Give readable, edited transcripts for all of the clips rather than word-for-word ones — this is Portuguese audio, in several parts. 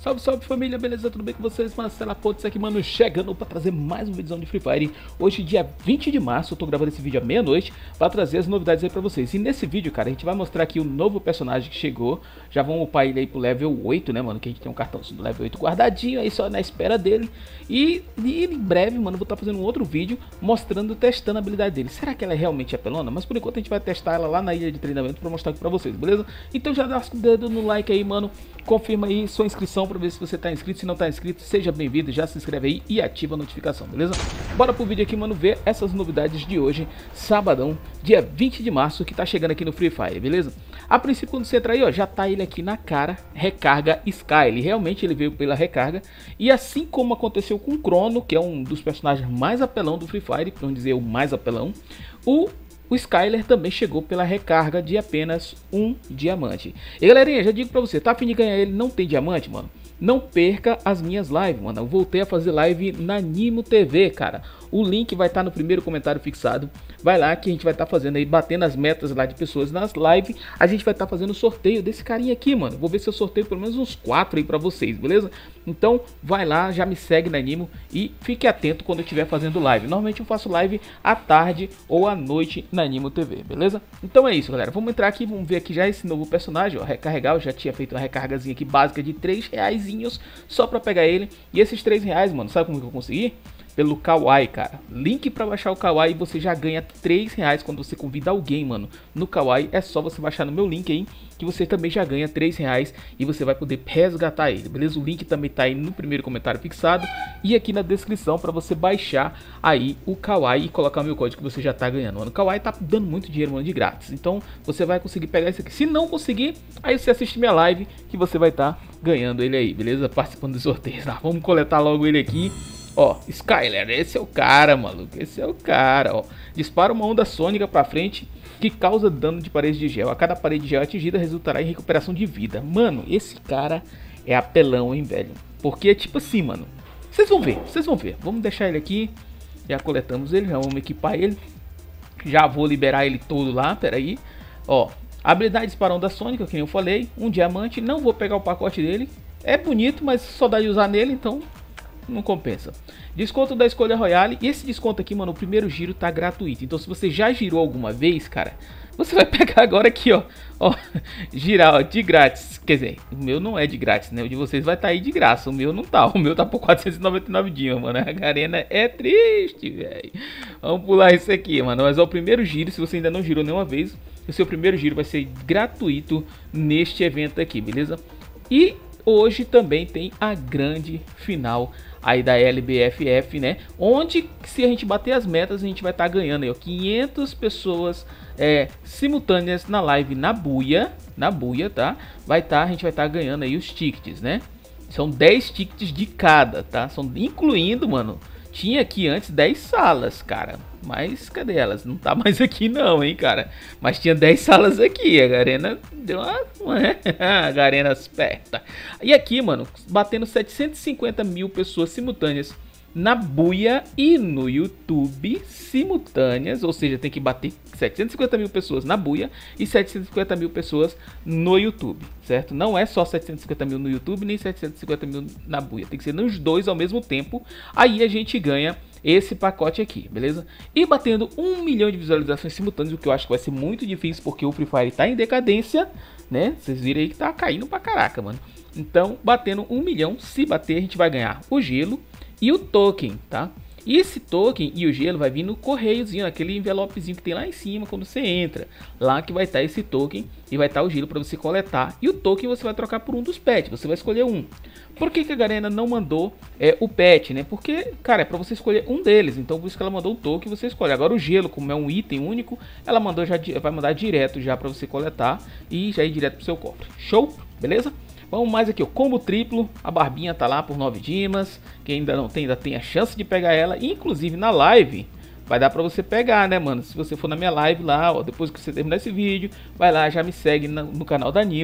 Salve, salve família, beleza? Tudo bem com vocês? Marcelo Pontes aqui, mano, chegando pra trazer mais um vídeo de Free Fire. Hoje, dia 20 de março, eu tô gravando esse vídeo à meia-noite pra trazer as novidades aí pra vocês. E nesse vídeo, cara, a gente vai mostrar aqui o novo personagem que chegou. Já vamos upar ele aí pro level 8, né, mano? Que a gente tem um cartão do level 8 guardadinho aí, só na espera dele. E em breve, mano, eu vou estar fazendo um outro vídeo mostrando, testando a habilidade dele. Será que ela é realmente apelona? Mas por enquanto a gente vai testar ela lá na ilha de treinamento pra mostrar aqui pra vocês, beleza? Então já dá o dedo no like aí, mano. Confirma aí sua inscrição pra ver se você tá inscrito. Se não tá inscrito, seja bem-vindo, já se inscreve aí e ativa a notificação, beleza? Bora pro vídeo aqui, mano, ver essas novidades de hoje, sabadão, dia 20 de março, que tá chegando aqui no Free Fire, beleza? A princípio, quando você entra aí, ó, já tá ele aqui na cara, recarga Sky. Ele realmente ele veio pela recarga. E assim como aconteceu com o Crono, que é um dos personagens mais apelão do Free Fire, pra não dizer o mais apelão, o Skyler também chegou pela recarga de apenas um diamante. E galerinha, já digo pra você, tá a fim de ganhar ele, não tem diamante, mano? Não perca as minhas lives, mano. Eu voltei a fazer live na Nimo TV, cara. O link vai estar no primeiro comentário fixado. Vai lá que a gente vai estar fazendo aí, batendo as metas lá de pessoas nas lives. A gente vai estar fazendo sorteio desse carinha aqui, mano. Vou ver se eu sorteio pelo menos uns 4 aí pra vocês, beleza? Então vai lá, já me segue na Nimo e fique atento quando eu estiver fazendo live. Normalmente eu faço live à tarde ou à noite na Nimo TV, beleza? Então é isso, galera. Vamos entrar aqui, vamos ver aqui já esse novo personagem, ó, recarregar. Eu já tinha feito uma recargazinha aqui básica de 3 reais só pra pegar ele. E esses 3 reais, mano, sabe como que eu consegui? Pelo Kawaii, cara. Link pra baixar o Kawaii, você já ganha 3 reais quando você convida alguém, mano. No Kawaii é só você baixar no meu link aí, que você também já ganha 3 reais e você vai poder resgatar ele, beleza? O link também tá aí no primeiro comentário fixado e aqui na descrição pra você baixar aí o Kawaii e colocar o meu código que você já tá ganhando, mano. O Kawaii tá dando muito dinheiro, mano, de grátis. Então você vai conseguir pegar isso aqui. Se não conseguir, aí você assiste minha live que você vai estar ganhando ele aí, beleza? Participando dos sorteios, tá? Vamos coletar logo ele aqui. Ó, Skyler, esse é o cara, maluco. Esse é o cara, ó. Dispara uma onda sônica pra frente que causa dano de parede de gel. A cada parede de gel atingida resultará em recuperação de vida. Mano, esse cara é apelão, hein, velho. Porque é tipo assim, mano. Vocês vão ver, vocês vão ver. Vamos deixar ele aqui. Já coletamos ele, já vamos equipar ele. Já vou liberar ele todo lá, peraí. Ó, habilidade dispara onda sônica, que eu falei. Um diamante, não vou pegar o pacote dele. É bonito, mas só dá de usar nele, então não compensa. Desconto da escolha Royale. E esse desconto aqui, mano, o primeiro giro tá gratuito. Então se você já girou alguma vez, cara, você vai pegar agora aqui, ó. Ó, girar, ó, de grátis. Quer dizer, o meu não é de grátis, né? O de vocês vai estar aí de graça. O meu não tá. O meu tá por 499 dias, mano. A Garena é triste, velho. Vamos pular isso aqui, mano. Mas é o primeiro giro. Se você ainda não girou nenhuma vez, o seu primeiro giro vai ser gratuito neste evento aqui, beleza? E hoje também tem a grande final aí da LBFF, né? Onde, se a gente bater as metas, a gente vai estar ganhando aí, ó, 500 pessoas simultâneas na live na buia, tá? A gente vai estar ganhando aí os tickets, né? São 10 tickets de cada, tá? São incluindo, mano. Tinha aqui antes 10 salas, cara. Mas cadê elas? Não tá mais aqui não, hein, cara. Mas tinha 10 salas aqui. A Garena deu uma... a Garena esperta. E aqui, mano, batendo 750 mil pessoas simultâneas na buia e no YouTube simultâneas. Ou seja, tem que bater 750 mil pessoas na buia e 750 mil pessoas no YouTube, certo? Não é só 750 mil no YouTube nem 750 mil na buia. Tem que ser nos dois ao mesmo tempo. Aí a gente ganha esse pacote aqui, beleza? E batendo 1 milhão de visualizações simultâneas, o que eu acho que vai ser muito difícil, porque o Free Fire tá em decadência, né? Vocês viram aí que tá caindo pra caraca, mano. Então, batendo 1 milhão, se bater, a gente vai ganhar o gelo e o token, tá? E esse token e o gelo vai vir no correiozinho, aquele envelopezinho que tem lá em cima quando você entra. Lá que vai estar esse token e vai estar o gelo para você coletar. E o token você vai trocar por um dos pets, você vai escolher um. Por que a Garena não mandou o pet, né? Porque, cara, é para você escolher um deles. Então por isso que ela mandou o token e você escolhe. Agora o gelo, como é um item único, ela mandou vai mandar direto já para você coletar e já ir direto pro seu cofre. Show? Beleza? Vamos mais aqui, o combo triplo, a barbinha tá lá por 9 dimas, quem ainda não tem, ainda tem a chance de pegar ela, inclusive na live, vai dar pra você pegar, né, mano? Se você for na minha live lá, ó, depois que você terminar esse vídeo, vai lá, já me segue no canal da Nimo,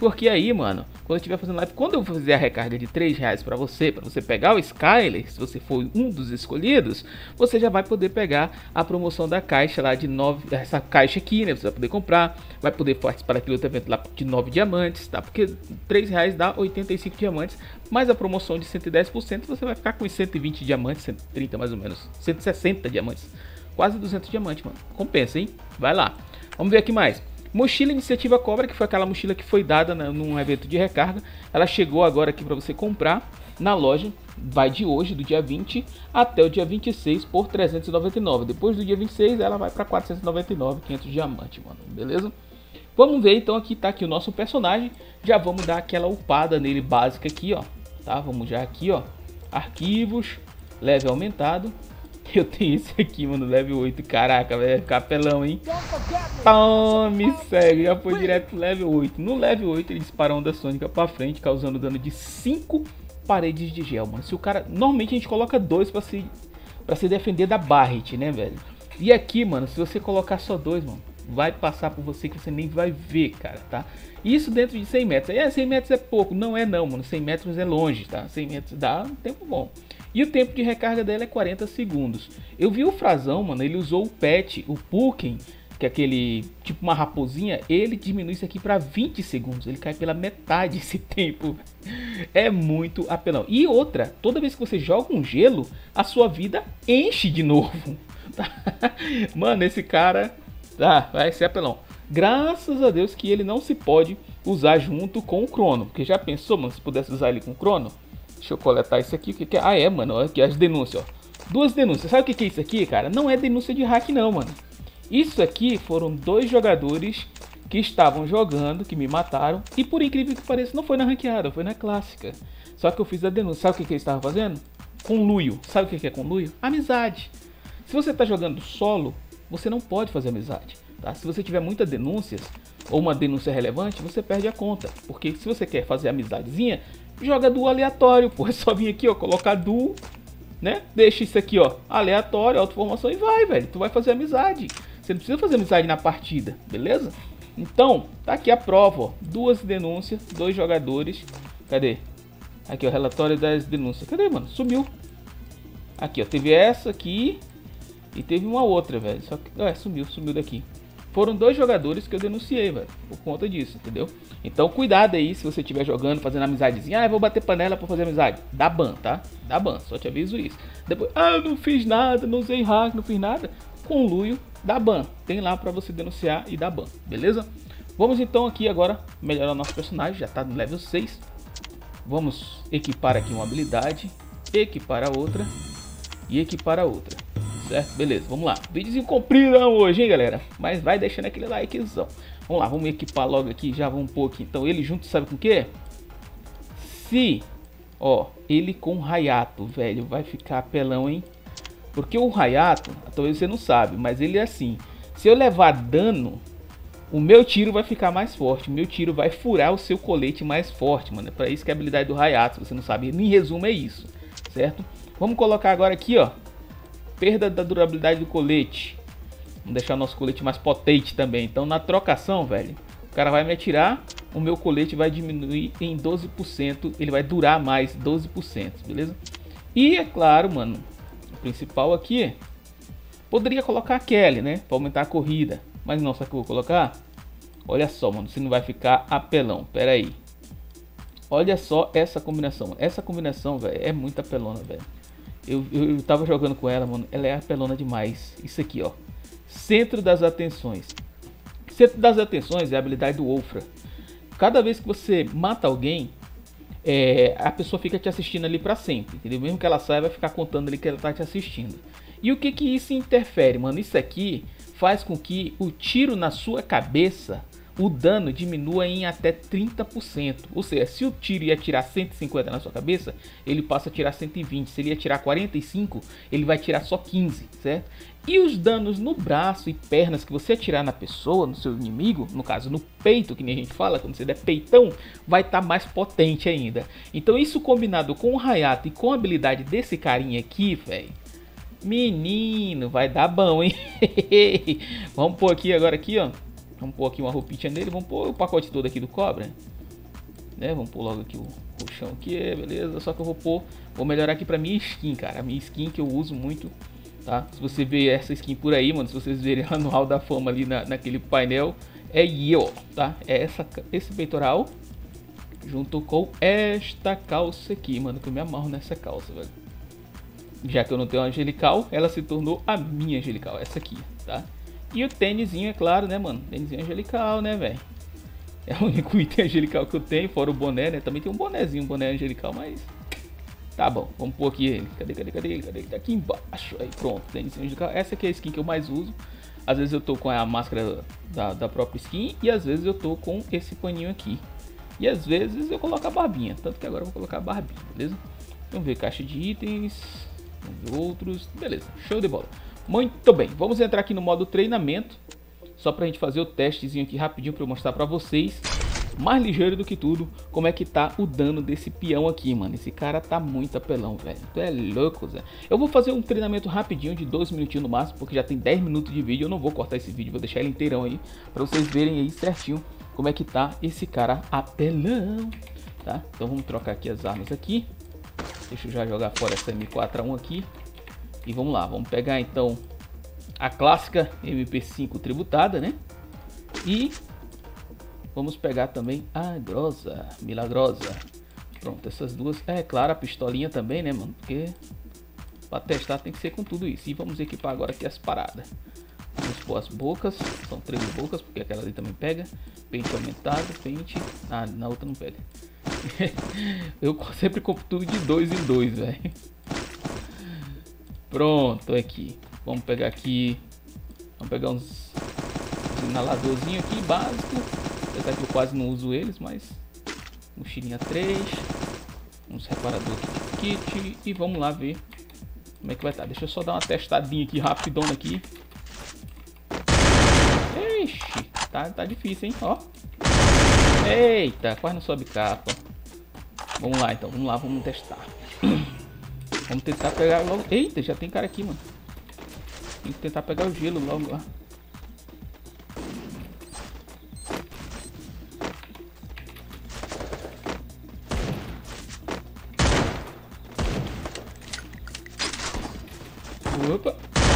Porque aí, mano, quando eu estiver fazendo live, quando eu fizer a recarga de R$3 pra você pegar o Skyler, se você for um dos escolhidos, você já vai poder pegar a promoção da caixa lá de 9, essa caixa aqui, né? Você vai poder comprar, vai poder participar daquele outro evento lá de 9 diamantes, tá? Porque R$3 dá 85 diamantes, mais a promoção de 110%, você vai ficar com os 120 diamantes, 130 mais ou menos, 160 diamantes, quase 200 diamantes, mano. Compensa, hein? Vai lá. Vamos ver aqui mais. Mochila Iniciativa Cobra, que foi aquela mochila que foi dada num evento de recarga. Ela chegou agora aqui para você comprar na loja. Vai de hoje, do dia 20 até o dia 26 por 399. Depois do dia 26 ela vai para 499, 500 diamantes, mano. Beleza? Vamos ver então, aqui tá aqui o nosso personagem. Já vamos dar aquela upada nele básica aqui, ó. Tá? Vamos já aqui, ó. Arquivos, leve aumentado. Eu tenho esse aqui, mano, level 8. Caraca, velho, capelão, hein? Tome, segue, já foi direto pro level 8. No level 8 ele dispara a onda sônica pra frente, causando dano de 5 paredes de gel, mano. Se o cara... Normalmente a gente coloca 2 pra se defender da Barret, né, velho? E aqui, mano, se você colocar só 2, mano, vai passar por você que você nem vai ver, cara, tá? Isso dentro de 100 metros. 100 metros é pouco. Não é não, mano. 100 metros é longe, tá? 100 metros dá um tempo bom. E o tempo de recarga dela é 40 segundos. Eu vi o Frazão, mano, ele usou o pet, o Puken, que é aquele, tipo uma raposinha, ele diminui isso aqui para 20 segundos. Ele cai pela metade esse tempo. É muito apelão. E outra, toda vez que você joga um gelo, a sua vida enche de novo. Mano, esse cara vai ser apelão. Graças a Deus que ele não se pode usar junto com o Crono. Porque já pensou, mano, se pudesse usar ele com o Crono? Deixa eu coletar isso aqui. O que é? Ah, é, mano. Olha aqui as denúncias, ó. 2 denúncias. Sabe o que é isso aqui, cara? Não é denúncia de hack, não, mano. Isso aqui foram 2 jogadores que estavam jogando, que me mataram. E por incrível que pareça, não foi na ranqueada, foi na clássica. Só que eu fiz a denúncia. Sabe o que eles estavam fazendo? Conluio. Sabe o que é conluio? Amizade. Se você tá jogando solo, você não pode fazer amizade, tá? Se você tiver muitas denúncias, ou uma denúncia relevante, você perde a conta. Porque se você quer fazer amizadezinha, joga duo aleatório, pô. É só vir aqui, ó, colocar duo, né? Deixa isso aqui, ó, aleatório, autoformação e vai, velho. Tu vai fazer amizade. Você não precisa fazer amizade na partida, beleza? Então, tá aqui a prova, ó. 2 denúncias, 2 jogadores. Cadê? Aqui, ó, relatório das denúncias. Cadê, mano? Sumiu. Aqui, ó, teve essa aqui e teve uma outra, velho. Só que, sumiu daqui. Foram 2 jogadores que eu denunciei, velho, por conta disso, entendeu? Então cuidado aí se você estiver jogando, fazendo amizadezinha. Ah, eu vou bater panela pra fazer amizade. Dá ban, tá? Dá ban, só te aviso isso. Depois, eu não fiz nada, não usei hack, não fiz nada. Conluio, dá ban. Tem lá pra você denunciar e dar ban, beleza? Vamos então aqui agora melhorar o nosso personagem. Já tá no level 6. Vamos equipar aqui uma habilidade, equipar a outra e equipar a outra. Certo? Beleza, vamos lá. Vídeozinho compridão hoje, hein, galera? Mas vai deixando aquele likezão. Vamos lá, vamos equipar logo aqui. Já vamos pôr aqui. Então, ele junto, sabe com o que? Se, ó, ele com Hayato, velho, vai ficar apelão, hein? Porque o Hayato, talvez você não sabe, mas ele é assim. Se eu levar dano, o meu tiro vai ficar mais forte. O meu tiro vai furar o seu colete mais forte, mano. É pra isso que é a habilidade do Hayato, se você não sabe. Em resumo, é isso, certo? Vamos colocar agora aqui, ó. Perda da durabilidade do colete. Vamos deixar o nosso colete mais potente também. Então na trocação, velho, o cara vai me atirar, o meu colete vai diminuir em 12%. Ele vai durar mais 12%, beleza? E é claro, mano, o principal aqui, poderia colocar a Kelly, né, para aumentar a corrida. Mas não, sabe o que eu vou colocar? Olha só, mano, se não vai ficar apelão. Pera aí. Olha só essa combinação. Essa combinação, velho, é muito apelona, velho. Eu tava jogando com ela, mano. Ela é apelona demais. Isso aqui, ó. Centro das atenções. Centro das atenções é a habilidade do Wolfra. Cada vez que você mata alguém, a pessoa fica te assistindo ali pra sempre, entendeu? Mesmo que ela saia, vai ficar contando ali que ela tá te assistindo. E o que que isso interfere, mano? Isso aqui faz com que o tiro na sua cabeça, o dano diminua em até 30%. Ou seja, se o tiro ia tirar 150 na sua cabeça, ele passa a tirar 120. Se ele ia tirar 45, ele vai tirar só 15, certo? E os danos no braço e pernas que você atirar na pessoa, no seu inimigo, no caso no peito, que nem a gente fala, quando você der peitão, vai estar mais potente ainda. Então isso combinado com o Hayato e com a habilidade desse carinha aqui, velho, menino, vai dar bom, hein? Vamos pôr aqui agora aqui, ó. Vamos pôr aqui uma roupinha nele, vamos pôr o pacote todo aqui do Cobra. né? Vamos pôr logo aqui o colchão aqui, beleza. Só que eu vou melhorar aqui pra minha skin, cara. A minha skin que eu uso muito, tá? Se você ver essa skin por aí, mano, se vocês verem lá no Hall da Fama ali naquele painel, é eu, tá? É esse peitoral junto com esta calça aqui, mano, que eu me amarro nessa calça, velho. Já que eu não tenho uma angelical, ela se tornou a minha angelical, essa aqui, tá? E o tênisinho, é claro, né, mano? Tênisinho angelical, né, velho? É o único item angelical que eu tenho, fora o boné, né? Também tem um bonézinho, um boné angelical, mas... Tá bom, vamos pôr aqui ele. Cadê? Tá aqui embaixo. Aí, pronto, tênisinho angelical. Essa aqui é a skin que eu mais uso. Às vezes eu tô com a máscara da própria skin e às vezes eu tô com esse paninho aqui. E às vezes eu coloco a barbinha, tanto que agora eu vou colocar a barbinha, beleza? Vamos ver caixa de itens, vamos ver outros, beleza, show de bola. Muito bem, vamos entrar aqui no modo treinamento, só pra gente fazer o testezinho aqui rapidinho pra eu mostrar pra vocês, mais ligeiro do que tudo, como é que tá o dano desse peão aqui, mano. Esse cara tá muito apelão, velho, tu é louco, Zé. Eu vou fazer um treinamento rapidinho de 2 minutinhos no máximo, porque já tem 10 minutos de vídeo, eu não vou cortar esse vídeo, vou deixar ele inteirão aí, pra vocês verem aí certinho como é que tá esse cara apelão, tá? Então vamos trocar aqui as armas aqui. Deixa eu já jogar fora essa M4A1 aqui. E vamos lá, vamos pegar então a clássica MP5 tributada, né? E vamos pegar também a grossa, milagrosa. Pronto, essas duas. É claro, a pistolinha também, né, mano? Porque pra testar tem que ser com tudo isso. E vamos equipar agora aqui as paradas. Vamos pôr as bocas, são 3 bocas, porque aquela ali também pega. Pente aumentado, pente... Ah, na outra não pega. Eu sempre compro tudo de 2 em 2, velho. Pronto, aqui. Vamos pegar aqui... Vamos pegar uns inaladorzinhos aqui, básico. Apesar que eu quase não uso eles, mas... Mochilinha 3. Uns reparador kit. E vamos lá ver como é que vai estar. Deixa eu só dar uma testadinha aqui, rapidona aqui. Ixi, tá difícil, hein, ó. Eita, quase não sobe capa. Vamos lá, então, vamos testar. Vamos tentar pegar logo. Eita, já tem cara aqui, mano. Tem que tentar pegar o gelo logo lá. Opa.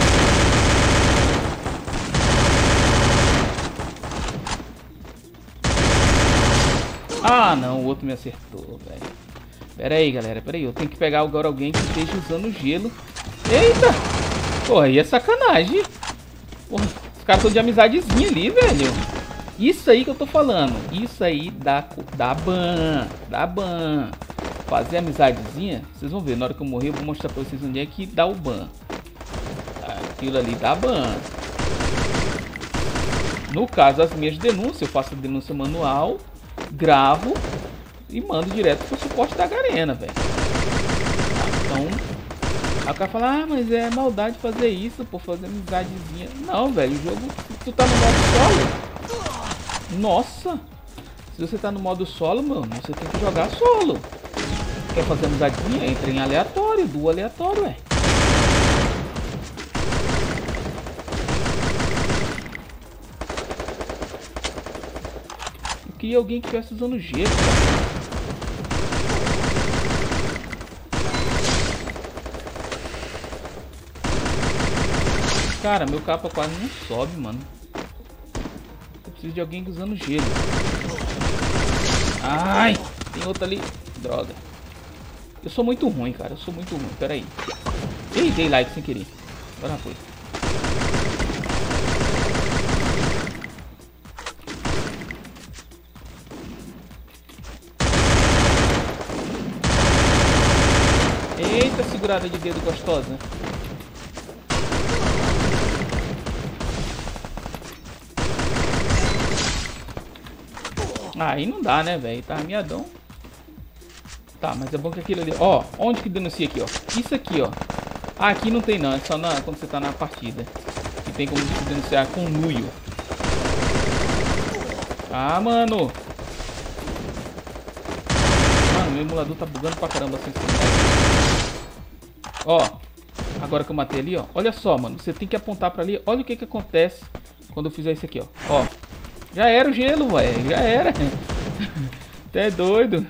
Ah, não, o outro me acertou, velho. Pera aí, galera, pera aí. Eu tenho que pegar agora alguém que esteja usando gelo. Eita! Porra, aí é sacanagem. Porra, os caras estão de amizadezinha ali, velho. Isso aí que eu tô falando. Isso aí dá ban. Dá ban. Fazer amizadezinha, vocês vão ver. Na hora que eu morrer, eu vou mostrar pra vocês onde é que dá o ban. Aquilo ali dá ban. No caso, as minhas denúncias, eu faço a denúncia manual, gravo e mando direto pro suporte da Garena, velho. Então, aí o cara fala, ah, mas é maldade fazer isso, pô, fazer amizadezinha. Não, velho, o jogo, tu tá no modo solo. Nossa, se você tá no modo solo, mano, você tem que jogar solo. Quer fazer amizadezinha? Entra em aleatório, duo aleatório, velho. Eu queria alguém que estivesse usando gelo, cara. Cara, meu capa quase não sobe, mano. Eu preciso de alguém usando gelo. Ai, tem outro ali. Droga. Eu sou muito ruim, cara. Eu sou muito ruim. Pera aí. Ei, dei like sem querer. Agora foi. Eita, segurada de dedo gostosa. Aí não dá, né, velho? Tá miadão. Tá, mas é bom que aquilo ali... Ó, onde que denuncia aqui, ó? Isso aqui, ó. Ah, aqui não tem não. É só quando você tá na partida. Que tem como se denunciar com nuio. Ah, mano. Mano, meu emulador tá bugando pra caramba assim. Ó. Agora que eu matei ali, ó. Olha só, mano. Você tem que apontar pra ali. Olha o que que acontece quando eu fizer isso aqui, ó. Ó. Já era o gelo, velho. Já era. é doido.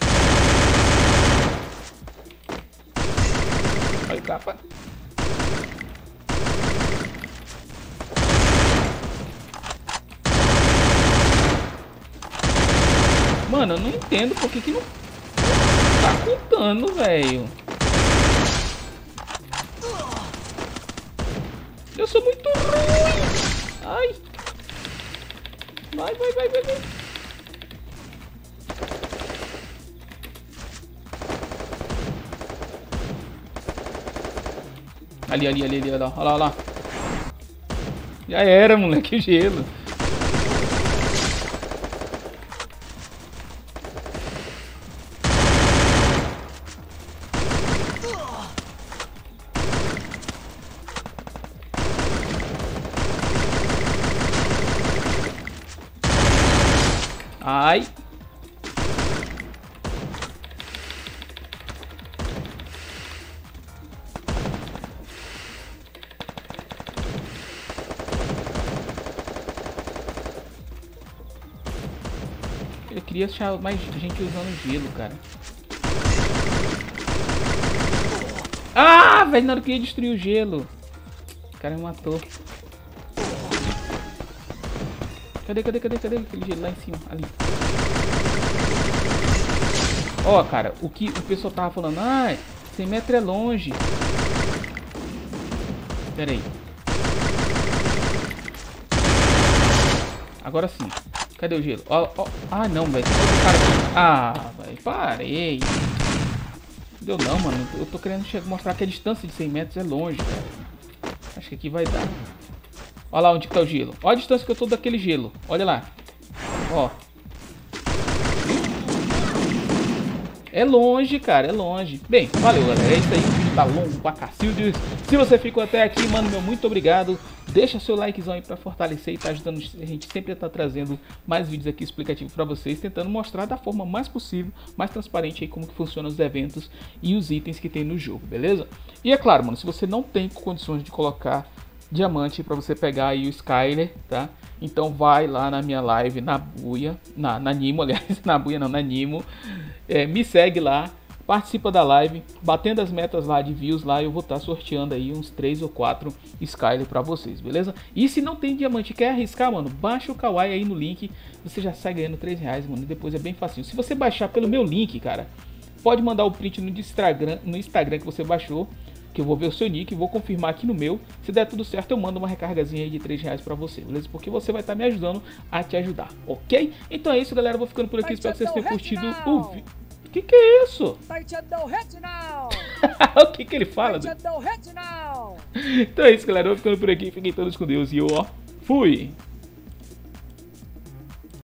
Olha o capa. Mano, eu não entendo por que não tá contando, velho. Eu sou muito ruim. Ai. Vai. Ali, olha lá. Já era, moleque, o gelo. Ai. Eu queria achar mais gente usando gelo, cara. Ah, velho, na hora que eu ia destruir o gelo. O cara me matou. Cadê aquele gelo lá em cima? Ali. Ó, cara, o que o pessoal tava falando, 100 metros é longe. Pera aí. Agora sim. Cadê o gelo? Ó. Ah, não, velho. Tem outro cara aqui. Ah, velho, parei. Não deu não, mano. Eu tô querendo mostrar que a distância de 100 metros é longe, cara. Acho que aqui vai dar. Olha lá onde que tá o gelo. Olha a distância que eu tô daquele gelo. Olha lá. Ó. É longe, cara. É longe. Bem, valeu, galera. É isso aí. O vídeo tá longo pra cacildes. Se você ficou até aqui, mano, meu muito obrigado. Deixa seu likezão aí pra fortalecer e tá ajudando a gente sempre a estar trazendo mais vídeos aqui explicativos pra vocês, tentando mostrar da forma mais possível, mais transparente aí como que funcionam os eventos e os itens que tem no jogo, beleza? E é claro, mano, se você não tem condições de colocar diamante para você pegar aí o Skyler, tá? Então vai lá na minha live na Buia, na Nimo, aliás, na Buia não, na Nimo, me segue lá, participa da live, batendo as metas lá de views lá, eu vou estar sorteando aí uns 3 ou 4 Skyler para vocês, beleza? E se não tem diamante e quer arriscar, mano, baixa o Kawaii aí no link, você já sai ganhando R$3, mano, e depois é bem facinho. Se você baixar pelo meu link, cara, pode mandar o print no Instagram que você baixou, que eu vou ver o seu nick, vou confirmar aqui no meu. Se der tudo certo, eu mando uma recargazinha aí de R$3 pra você, beleza? Porque você vai estar me ajudando a te ajudar, ok? Então é isso, galera. Eu vou ficando por aqui. Espero que vocês tenham curtido o vídeo. Que é isso? O que ele fala? Então é isso, galera. Eu vou ficando por aqui. Fiquem todos com Deus e eu, ó, fui!